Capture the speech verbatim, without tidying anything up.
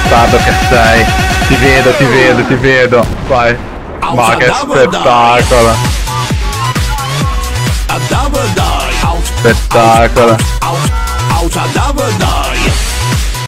bastardo che sei. Ti vedo, ti vedo, ti vedo. Vai. Ma che spettacolo. Spettacolo.